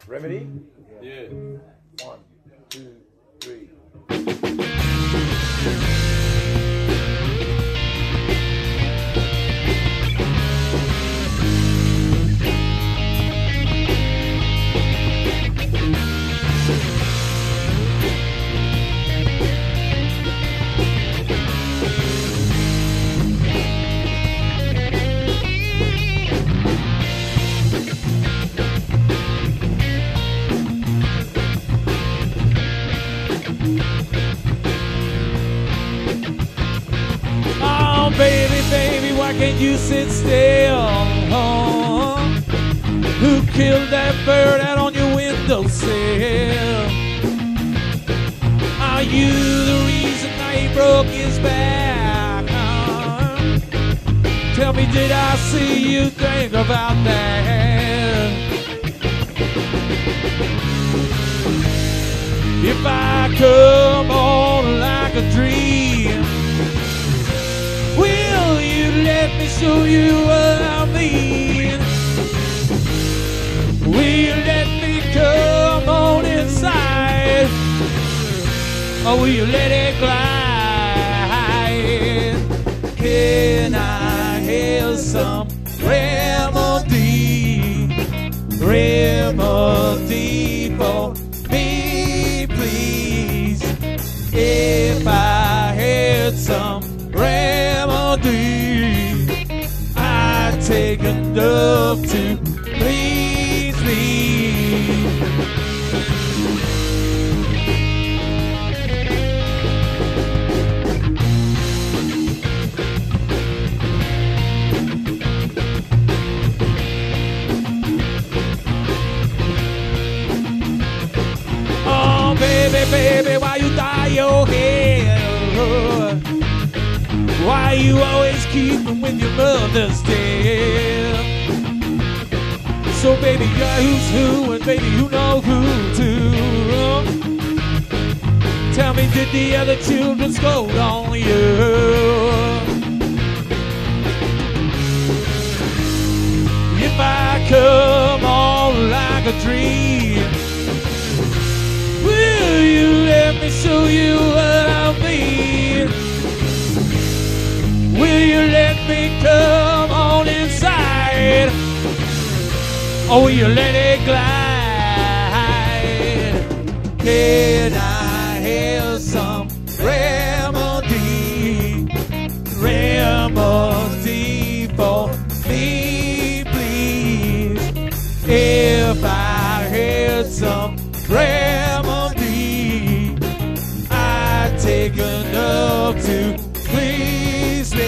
Remedy? Yeah. 1, 2, 3. Oh, baby, baby, why can't you sit still? Who killed that bird out on your windowsill? Are you the reason he broke his back? Tell me, did I see you think about that? If I come on like a dream, will you let me show you what I mean? Will you let me come on inside? Or will you let it glide? Can I have some remedy? Remedy for me, please. If I had some remedy, I'd take enough to please me. Oh, baby, baby, why you dye your hair? Why you always keeping with your mother's dead? So baby, you're who's who, and baby, you know who too. Tell me, did the other children scold on you? If I come on like a dream, will you let me show you what I mean? Will you let me come on inside? Or will you let it glide? Can I have some remedy? Remedy for me, please. If I had some remedy, I'd take enough to please me.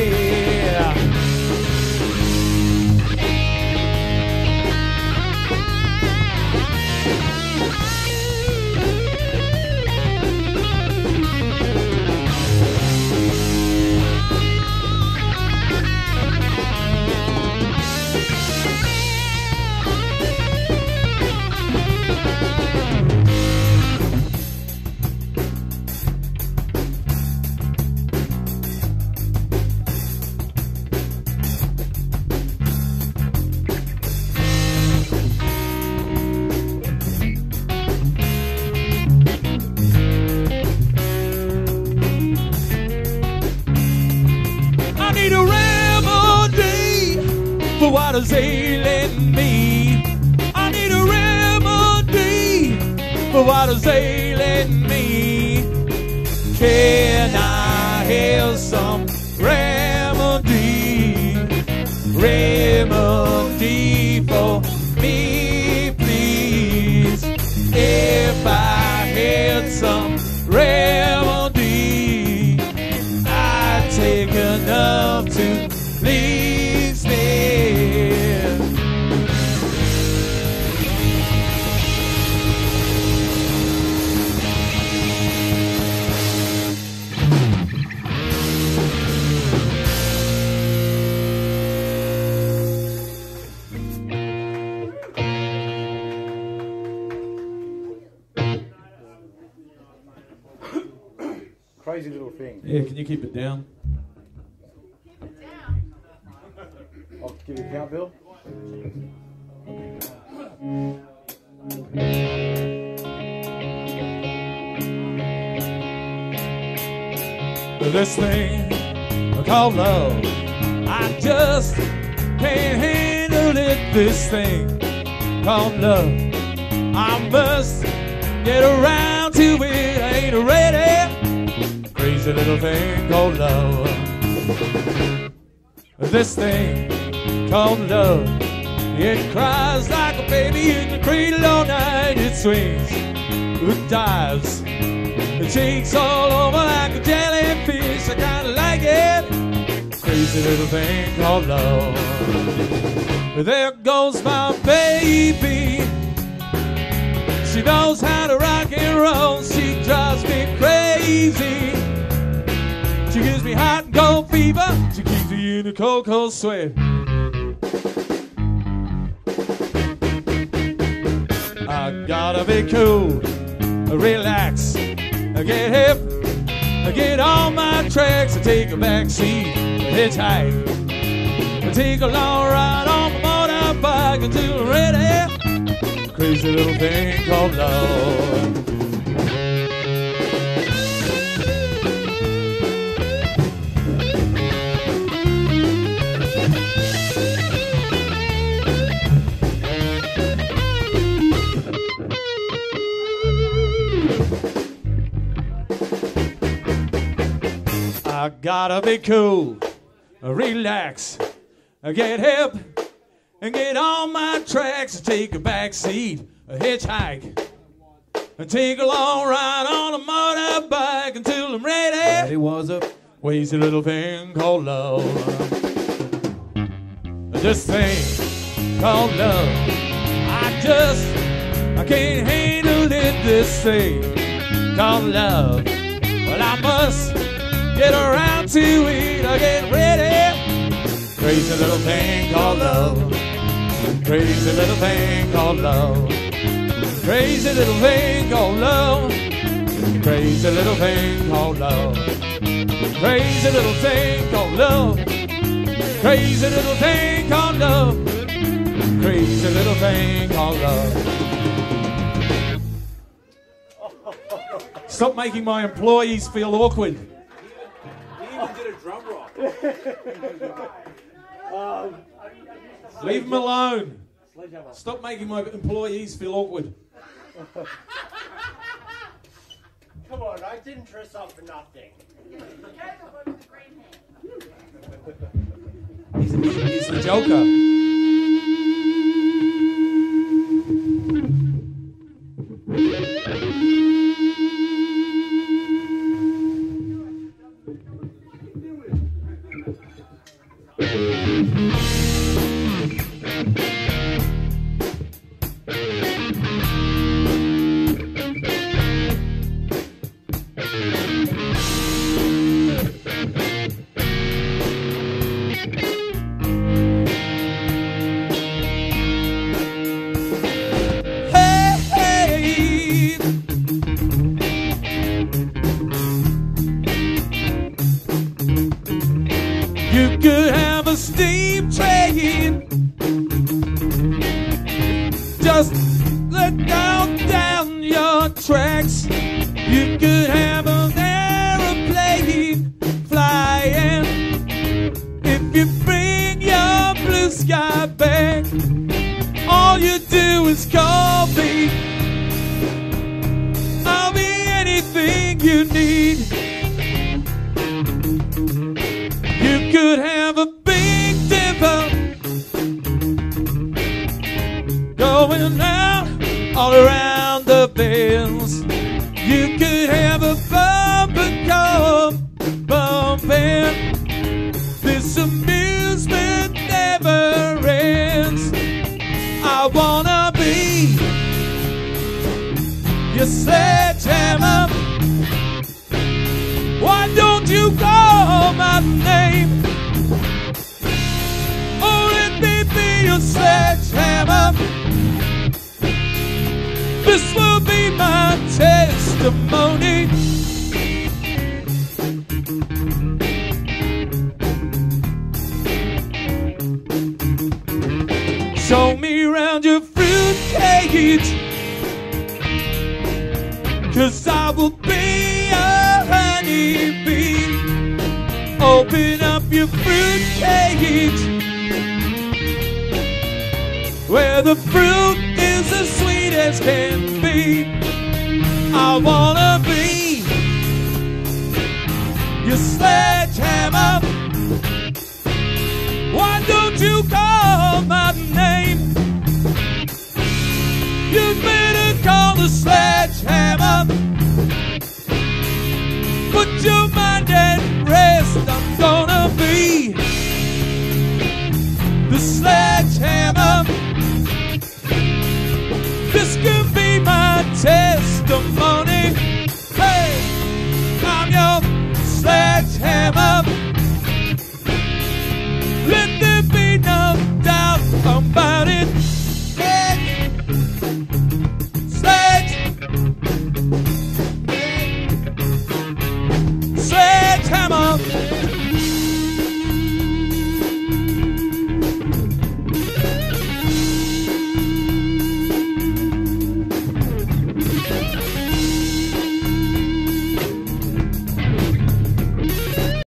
What is ailing me? I need a remedy for what is ailing me. Can I have some remedy? Remedy for me, please. If I had some remedy, I'd take enough to please me. Crazy little thing. Yeah, can you keep it down? I'll give you a count, Bill. this thing called love. I just can't handle it, this thing called love. I must get around to it, I ain't ready. Crazy little thing called love. This thing called love. It cries like a baby in the cradle all night. It swings, it dives, it shakes all over like a jellyfish. I kinda like it. Crazy little thing called love. There goes my baby. She knows how to rock and roll. She drives me crazy. She gives me hot and cold fever. She keeps me in a cold, cold sweat. I gotta be cool, relax, get hip, get on my tracks, take a back seat, hitchhike, take a long ride on my motorbike until I'm ready. Crazy little thing called love. I gotta be cool, relax, get hip, and get on my tracks, take a back seat, a hitchhike, and take a long ride on a motorbike until I'm ready. And it was a crazy little thing called love. This thing called love. I can't handle it, this thing called love. Well, I must get around to it, I get ready. Crazy little thing called love. Crazy little thing called love. Crazy little thing called love. Crazy little thing called love. Crazy little thing called love. Crazy little thing called love. Crazy little thing called love. Stop making my employees feel awkward. Did a drum roll. Leave them alone. Stop making my employees feel awkward. Come on, I didn't dress up for nothing. He's the Joker. You could have a steam train. Just look down your tracks. You could have an aeroplane flying. If you bring your blue sky back, all you do is call me. I'll be anything you need. You could have a big dipper going out all around the bends. You could have a bumper car bumping. This amusement never ends. I wanna be your sledgehammer. Why don't you call my name? Oh, let me be your sledgehammer. This will be my testimony. Show me around your fruit cage, 'cause I will be a honeybee. open up your fruit cage, where the fruit is as sweet as can be. I wanna be your sledgehammer. Why don't you call my name? You better call the sledgehammer. Put your mind at rest. I'm gonna be the sledgehammer. This could be my testimony.